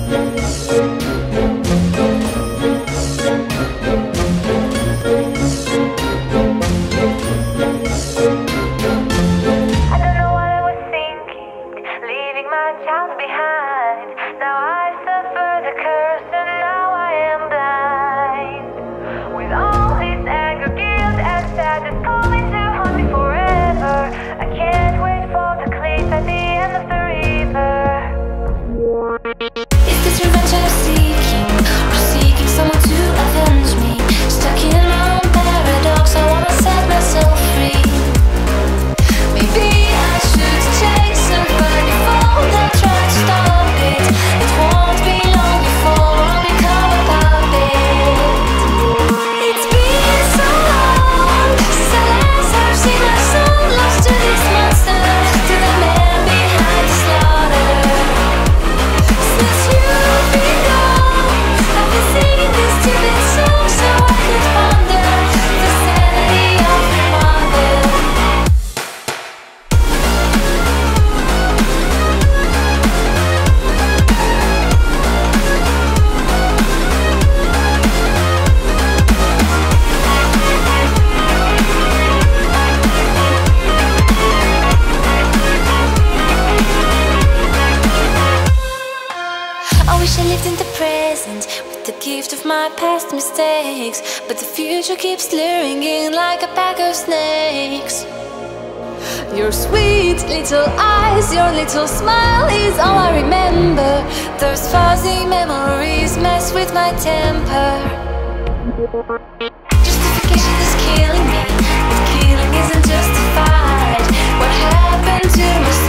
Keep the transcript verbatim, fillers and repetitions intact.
Past mistakes, but the future keeps luring in like a pack of snakes. Your sweet little eyes, your little smile is all I remember. Those fuzzy memories mess with my temper. Justification is killing me, but killing isn't justified. What happened to my